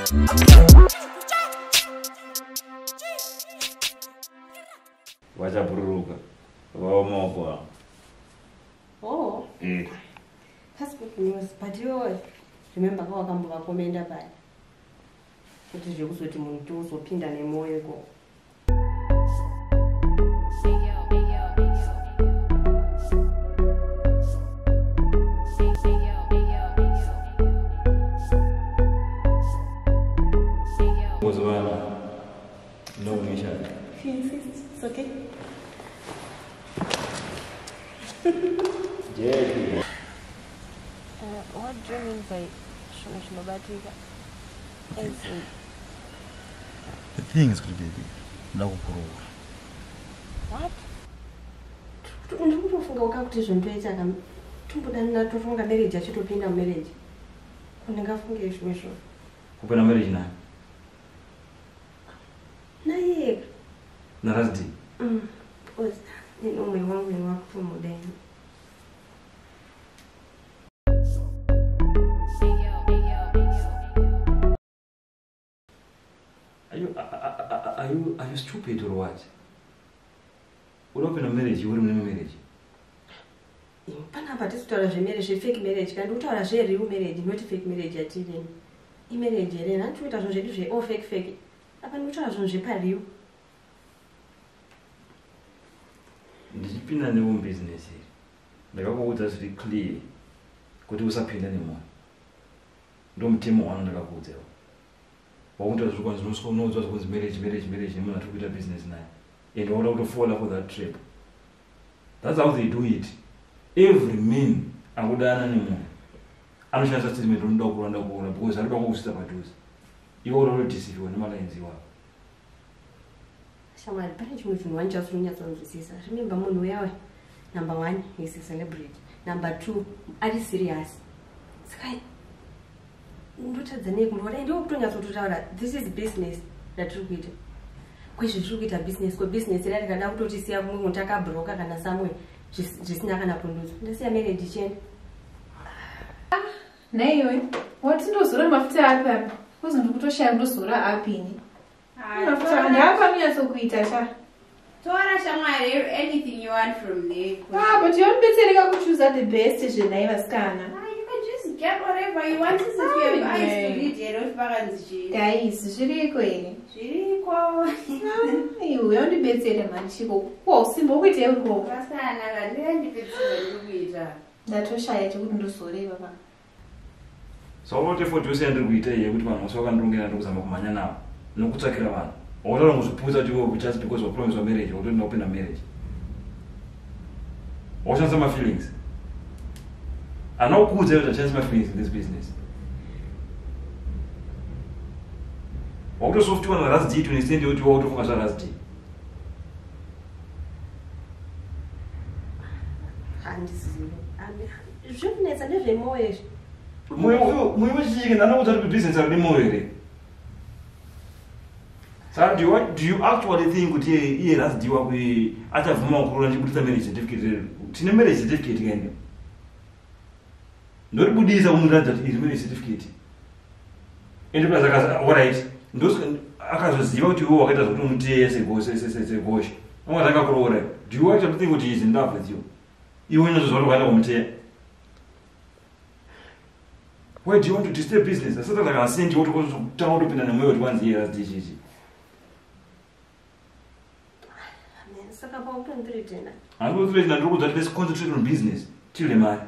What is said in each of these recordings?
Wachapururuka. Waomoko. Oh. That's good news. But you remember how I come back komenda pale. Kuti zvekuzoti muntu uzopinda nemoyo ko. No, Misha. If you insist, it's okay. Yeah. What do you mean by Shinobatika? The thing is going to be no proof. What? Ndikutofunga kuti zvondoita tombodanira tofunga marriage achitopinda marriage. Ndingafunga izvo izvo. Kupena marriage nayo. Naye. Na Ras D. Because umwe wangu ni wakufumudeni. Are you stupid or what? What open a marriage? You wouldn't know marriage. Pana pati kutaura zvemarriage, fake marriage, kandi kutaura zvereal marriage, not fake marriage yatiri. Marriage ere natuita zvinhu zvedu zve all fake. Apa ndikutaura zvinhu zvepareal. Ndichipinda newo business here. Ndakakuudza zviri clear kuti usapinda nemoyo. Ndo mutemo wano ndakakuudza. Wakuita zvokwanzi unozodzwa kunzi marriage nemunhu atiri kuita business naye. And waona kutofola for that trip. That's how they do it. Every man akudana nemunhu anoshandisa statement unoda kuranda kuona because anoda kukusisa padhuze. Iwo unodeceive nemalines iwawo. Shamwari, pane chimwe chinhu wandichazorunyatsanzwisisa. Remember munhu uyawe, number 1, he's a celebrity. Number 2, ari serious. Saka ndotadza nekumboda ndiwo kutonyatsototaura this is business datiri kuita. Kwezvo tiri kuita business, ko business ira tikada kutotisiya kumwe muntu akabhuroka kana samwe zvisina kana pundudzo. Ndasiya marriage ichenda. Naiwe, watindozora mafuta apa? Kuzi ndikutoshaya ndozora apini. Mafuta ndapa minatsokuita cha. Tora shamwari, anything you want from there. But you unbetsereka kuchoose the best zvenai vasikana. Get whatever you want, since you have eyes to read, you don't find Guys, zviriko ere? Zviriko. Iwe undibetsere machiko. Ko simbo kuite uriko. Vasana ngandira ndibetsere kuita. Ndatoshaya chekuti ndozore baba. So what if you say ndiri kuita iye kuti vanhu vasakandongera ndokuzama kumhanya nawo nokutsvakira vanhu. Wautaura ngozviputsa kuti just because of promise of marriage, wautoti ndopinda marriage. Washandisa my feelings. I know who's able to change my feelings in this business. What does soft one Ras D to extend you to out of Ras D? And it's a little more. I know what the business are more. So do you actually think that here Ras D we at a more marriage certificate? Marriage certificate again. Nobody is a woman that is marriage certificate. Enterprise alright. Those akazoziva kuti iwo wakaita zvokuti muteye segosha. Ungatanga kuroora. Do you actually think he is in love with you? Iwe unozozva kuti wakaenda kumuteya. Why do you want to disturb business? Asati akasendi kuti kutanga kutopinda nemoyo kuti wanzi iye Ras D chichi. Saka pautondiretena. Handikuthreatena ndiri kuudza kuti let's concentrate on business. Tile mari.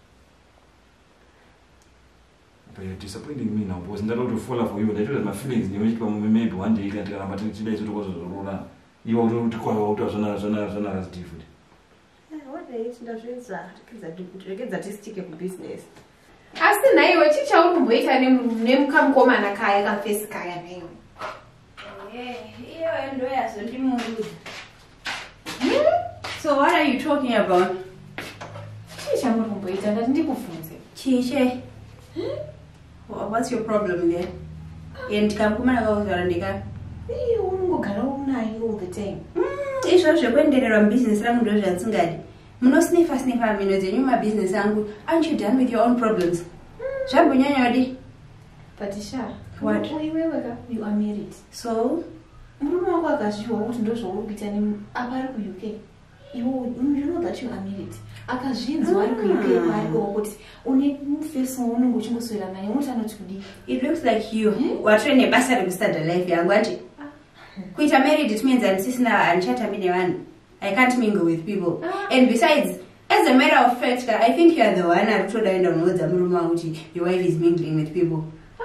But you're disappointing me now because I'm not to fall for you. I told my feelings. Maybe one day you can tell me today to go to the roller. You want to call out of Zona as different. What they get that is stick up business. Asi naiwe chicha ukumboita nemukamkomana kaya kafesi kaya nayo. Iyo ndo yazo ndimurudza. So what are you talking about? Chicha ukumboita ndikufunze. Chiche. What's your problem there? And kamkumana kauzara ndika. Ungogara unayo all the time. Izvo zvekuenderera mubusiness rangu ndo zvandsingadi. Munosniffa mino dzenyu mabusiness angu. Aren't you done with your own problems? Zvambonyanya wadi. But Sha, What? You are married. So? Murume wako akazviwa kuti ndozvaukuita apa ari ku UK. You know that you are married. Akazvinzwa ari ku UK mariko kuti une face unenge uchingoswera naye unoti anoti kudi. It looks like you. Watrene basa rekustart life yangu ati. Kuita married it means I'm sisina anchata mine one. I can't mingle with people. And besides, as a matter of fact, I think you are the one who told your wife is mingling with people.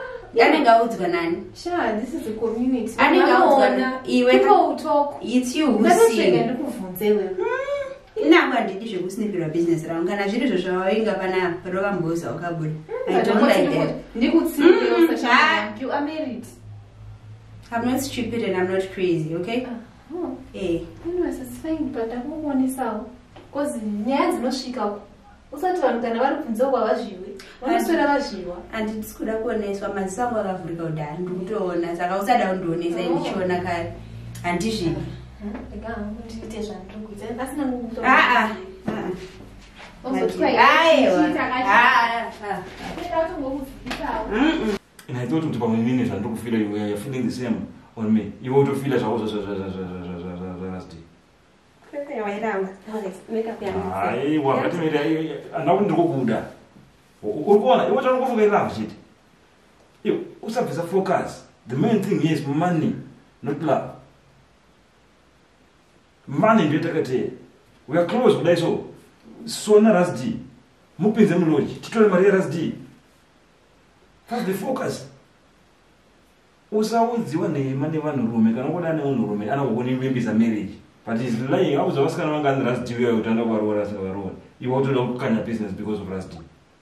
Sure, this is a community. People talk. It's you who see. Business around. I don't like that. You are married. I'm not stupid and I'm not crazy, okay? Hey. It's fine, but I don't want to sell. Because nyaya dzinosvika usati vanhu kana vari kunze kwavazviwe vanoswera vazviwa handiti kuda kuoneswa mazisango akavhurika kudhara ndikutoona saka usada kundionesa ndichiona kare handizvivi ndiite zvandikuita asina and I thought kuti pamwe nini zvandikufila you're feeling the same on me iwe utofila zvako Ras D. Hai, wakati mimi anakuti ndikokuda. Urikuona, iwe changofunga chiti. Yo, usabvisa focus. The main thing is money, not love. Money ndio takate. We are close kudai so na Ras D. Mupinze muloji. Titole mari Ras D. That's the focus. Usaudziwa neimane vanhurume kana kuda nemunhurume anogona kuimbisa marriage. But he's lying. I was asking him about Ras D. You don't know what you want to do kind of business because of Ras D.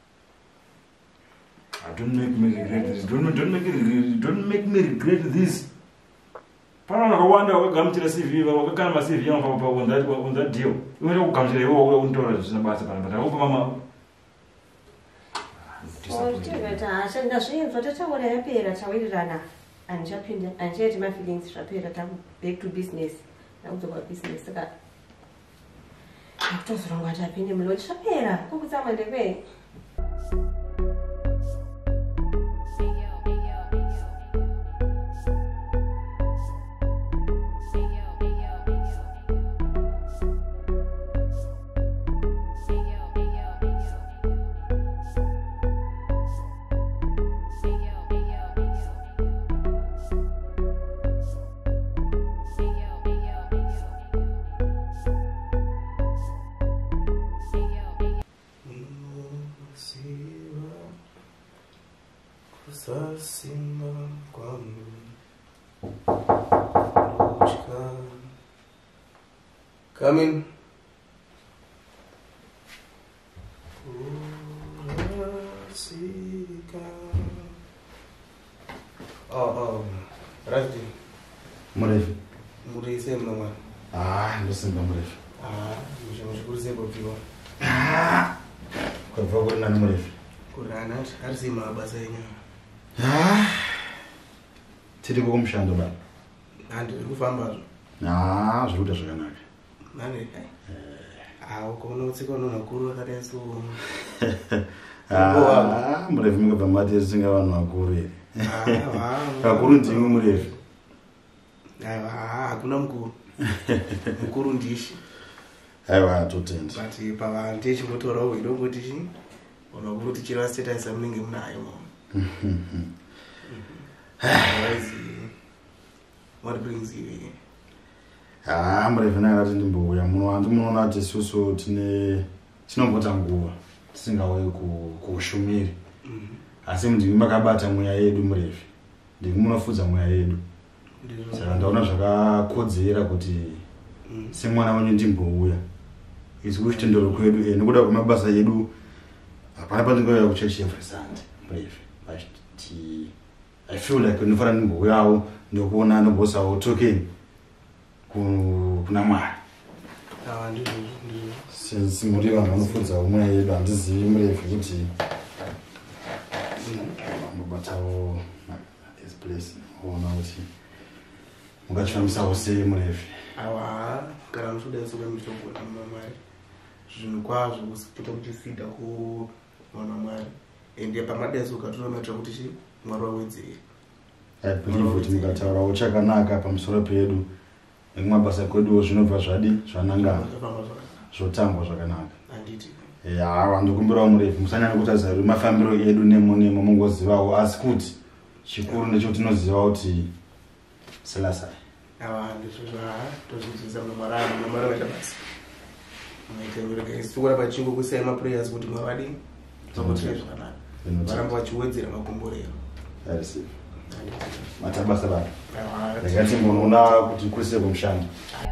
Don't make me regret this. Don't make me regret this. Pana na wanda wakam tira CV wakana ma CV yangu papa on that deal. Wewe ukamtira wewe untora zinabasa pana but I hope mama. Ashanda zvinzwa tataura yapera tawirirana anjapinda anjeti my feelings zvapera tamu back to business. Nakuzoba business saka akutozorongwa tapinde muloti zvapera kokutsamwa ndekwe. Come in. Ras D. Murefu. Murese mama. Ndosimba murefu. Mshukuru sebo piwa. Kwa hivyo kuna nani murefu? Kurana arisi mabasa yenyewe. Tiri kumshando baba. Andi kufamba. Zvukuita zvakanaka. Nani? Ukoona utsika unonakuru akareso. Murefu mungabva mati singa vanhu vakuru here. Kakuru ndimi murefu. Hakuna mukuru. Mukuru ndishi. Aiwa totenda. But pavanti chimotora weidongoti chi unokuru tichira status amunenge munayo mama. What brings you here? Murefu nakati ndimbouya munoona kuti isusu tinombota nguva tisingauyi kuushumiri asi ndimi makabata mweya yedu murefu ndimi munofudza mweya yedu saka ndaona zvakakodzera kuti semwana wenyu ndimbouya isi kuchitendero kwedu nekuda kwemabasa edu hapana pandingoya kuchechi every Sunday murefu but I feel like ndinofana ndimbouyawo ndokuona ndimbosawo token kuna Mwari. Simuri vanhu vanofudza umwe yedu handizivi murefu kuti mubatawo this place ona kuti mungachifambisawo sei murefu. Kana muchoda soka mitogona mama Mwari. Zvinhu kwazvo kusipota kuchifida ku mwana Mwari. ende pamadeso ukatonomatira kuti chi Mwari wawedzere. I believe kuti mukataura uchakanaka pamusoro pedu nekumabasa kweduwo zvinobva zvanangana zvotambwa zvakanaka. Anditi. Vandokumbirawo murefu musanyanya kutaridza kuti mafambiro edu nemo mungozivawo asi kuti chikuru ndechoti tinoziva kuti selasai ndizvo tozvidzidzisa Mwari waita basa. Sikura pachingo kusai maprayers kuti Mwari adini zvakuitira zvakanaka. Varamba vachiwedzera makomborero. matabasa bado ndakati mbonoona kuti kurise kumushando.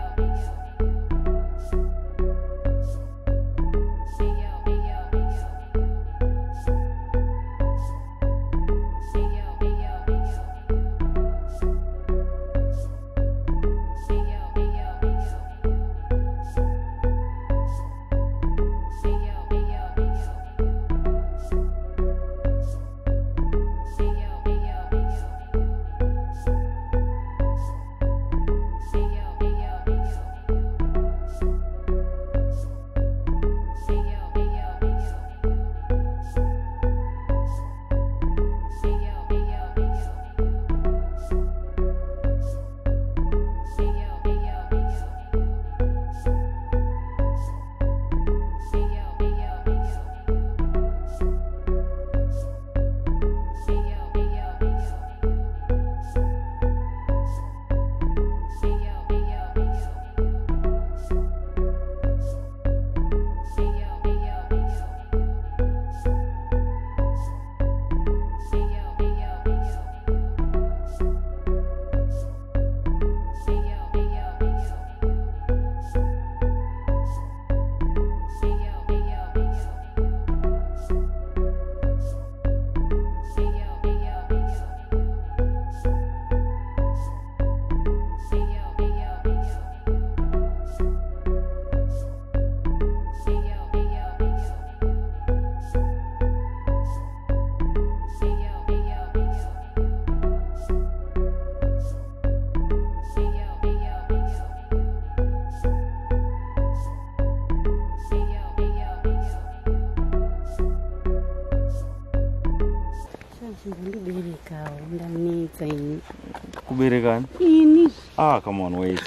Kuberekan? Ini. Come on, wait.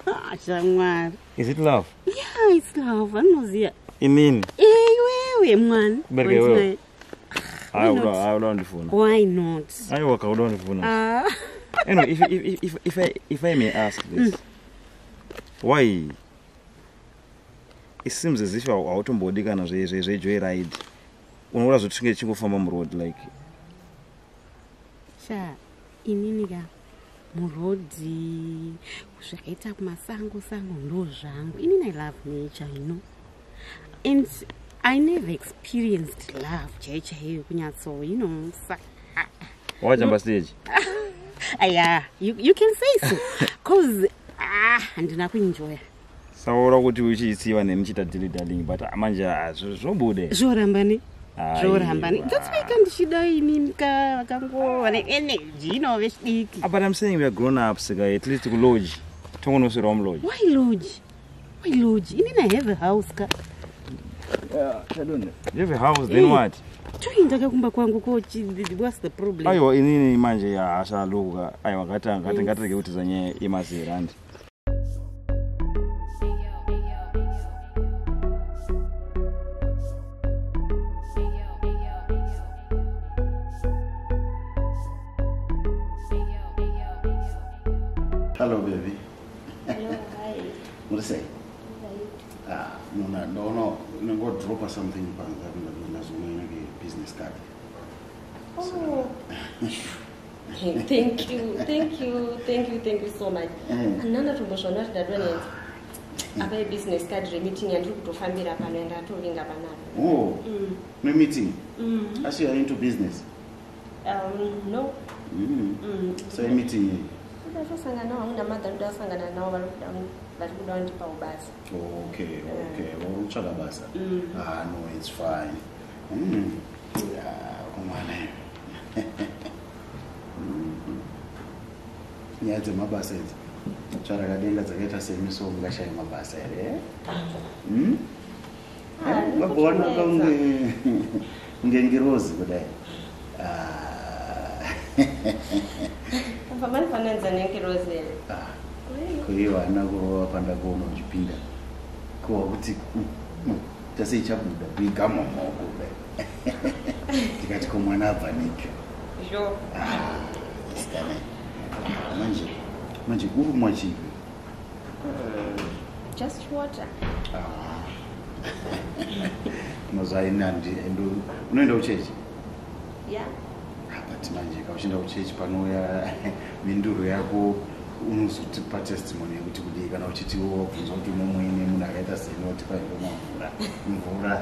Jamwar. Is it love? Yeah, it's love. Anozia. Inini? Wewe man. Berge wewe. I will on the phone. Why not? I work out on the phone. Anyway, if I may ask this. Why? It seems as if our autombody kana joyride. Unoona zvotinge chingofamba muroad like. Sha, inini ga murodhi zvakaita kumasango ndo zvangu. Inini I love nature, you know. And I never experienced love chaiyo kunyatso, you know. Wajamba stage? Yeah, you can say so. Cause ndina kuenjoy. Saura kuti uchitsiva nemichita dilly darling but manje zvobude. Zvorambani. That's why kandishida inini kangova energy, you know, vechidiki. But I'm saying we are grown ups, at least to lodge. Tongonosera lodge. Why lodge? Inini I have a house ka. Yeah, I don't know. You have a house, then what? Ndakakumba kwangu kochi, what's the problem? Aiwa inini manje ya ashaluka. Aiwa ngatirege kuti zanye imazirandi. Hello, baby. Hello, hi. What do you say? No. I'm going to drop her something. I'm business card. Oh. Thank you so much. Another promotion that when I business card meeting and to family up and I told him about. Oh, no meeting. I see you're into business. No. So you're meeting. Okay. Well, no, it's fine. Yeah, come on. Yeah, the mabasa. Charagadinga zageta semi so ngasha mabasa. ngengirozi kudai. Pamani fananza nengirozi. Kuiwa anako panda kuona uchipinda. Kwa kuti tasi chabuda bigama moko kudai. Tikati kwa mwana hapa nicho. Jo. Skane. Manje uru mwachivi. Just water. Mozaina ndo unoenda uchechi? Yeah. But manje kaushinda uchechi panoya minduru yako unozotipa testimony yekuti kudii kana uchiti wobvunza kuti mumwene munhu akaita senoti paimbo mvura.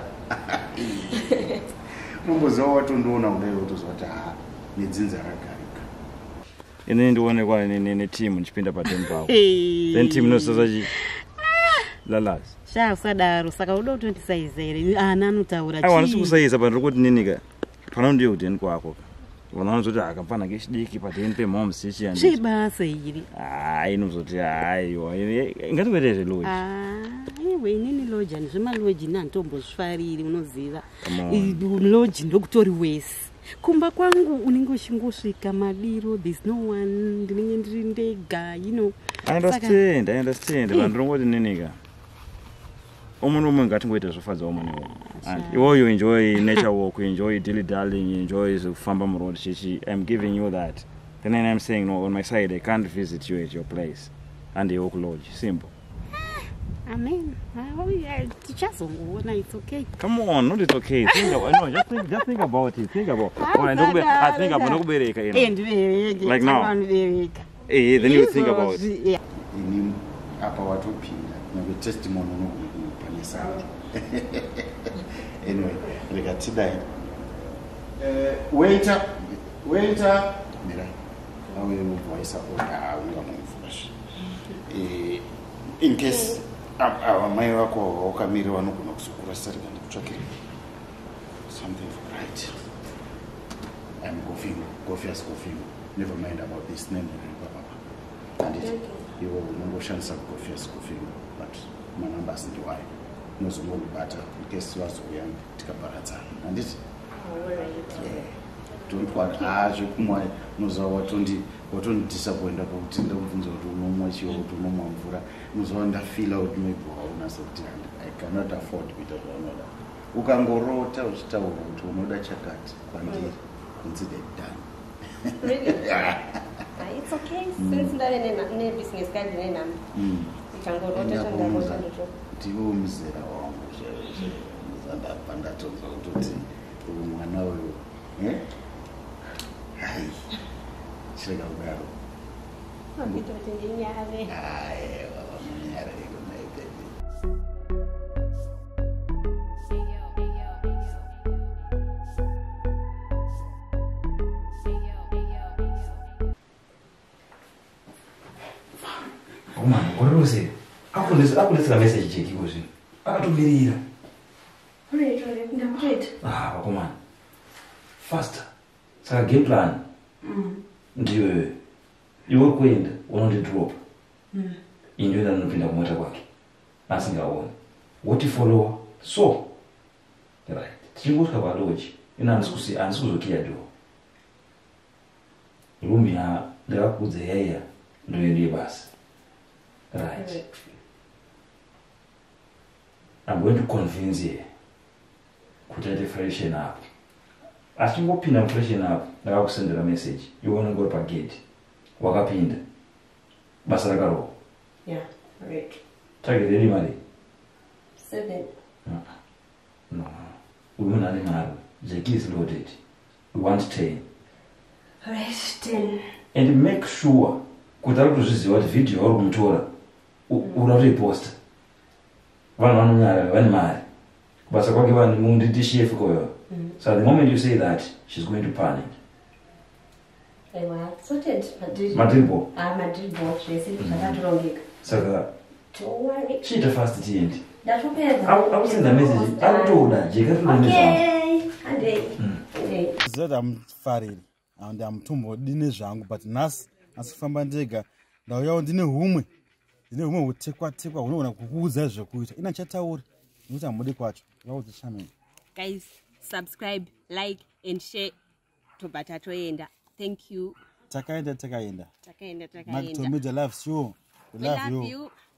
Unomboziva watondoona kudai wotozwa kuti nedzinza ragarika. Inini ndionekwa netimu ndichipinda pateni pavo. Then team inosaza chi lalazi. Usadaro saka udo kuti ndisaiza here ana anotaura chi. Aiwa nisikusaiza but ndikuti ninika pana ndiyo kuteni kwako. Vanozoti akapana kechidiki pateni pemoms chichi chibasa iri. Inozoti aiwa ingatokuitezve loji. Iwe inini loji andizvemaloji nantombozvifariri unoziva. Loji ndokutori wese. Kumba kwangu unenge uchingosvika madiro, there's no one, ndinenge ndiri ndega, you know. I understand. Vanhu ndongoti ninika. Umwe ngatingoita zvofadza umwe neumwe. You enjoy nature walk, you enjoy dilly-dallying, you enjoy kufamba muroad chichi. I'm giving you that. Then I'm saying, no, on my side, I can't visit you at your place. And the Oak Lodge. Simple. Amen. It's okay. Come on, not it's okay. Think about no, just think about it. Think about. I think about like now. Then you think about it. Apa watopinda na testimony unopanisa. Anyway, rekatidai. Waiter. Mira. Awe voice order awe wamufurashi. In case mai wako wakamiri vanogona kusukura sari kana kutsvakira something for right. I'm coughing. Never mind about this name and it. You will shansa coughing, but my numbers into why. No small butter in case you are so young. Tikabarata and it. Yeah. Don't worry. You noza watondi disappoint about in the ones or no much you to no more for Muzonda feel out maybe I cannot afford it or another. You can go road to another chakat and consider done. Really? It's okay. Since the business card in them. You can go road to the Mzera and that to eh? Ai. Chega o garo. Não, Vitor, tem dinheiro a ver. Oh man, what do you say? Aku let's message check you was. Akatumirira. Right. Come on. Faster. Saka game plan. Ndiyo iwe kwenda unondi drop. Injoda nopinda kumota kwake. Asingaona. What follow? So. Right. Tichingosvika paloji. Ina andisikuzokiya do. Rumi ya ndakakudza yaya ndoende basi. Right. I'm going to convince you. Kuti freshen up. Achingopinda freshen up, ndakakusendera message. You want to go to gate. Wakapinda. Basa rakaro. Yeah, right. Target any money? 7. No. We want any money. The key is loaded. We want 10. Right, 10. And make sure kutari kuzviziva kuti video uri kumutora uratoiposta vanhu vanonyara vane mari basa kwake vanhu munditi chef koyo. So the moment you say that, she's going to panic. Sorted. Madribo. Madribo. She said that wrong. So don't worry. She the first TNT. That's okay. I will send a message. I will do that. Okay. And that I'm fariri and I'm tumbo dine zvangu but nas asifamba ndega ndauyawo ndine humwe hutekwa unoona kukuudza zvekuita ina chatauri nokuti hamudi kwacho ngaudzi shameni. Guys, subscribe, like and share. Tobata toenda. Thank you. Takaenda. Takaenda. Makutomida loves you. We love you.